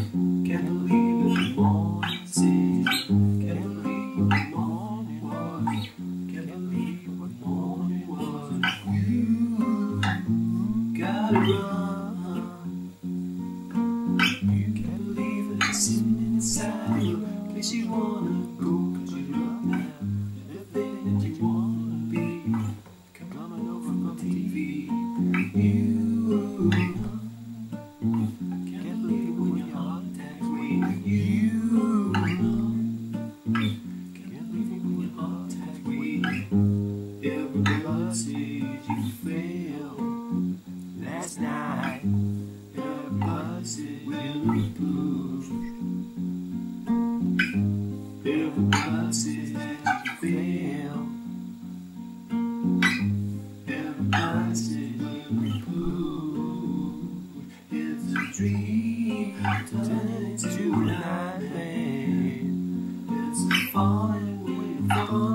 Can't believe the morning sea. Can't believe what morning was. Can't believe what morning was. You gotta run. You can't believe that it's sitting inside you. In case you wanna go, 'cause you love now. Everything that you wanna be coming over from TV. You can't believe it when your heart attacks me. You can't believe it when your heart attacks me. Everybody says you failed last night. Everybody says you're blues. Everybody says that you failed. Everybody says you're blues. It's a dream turning into a nightmare. It's falling away from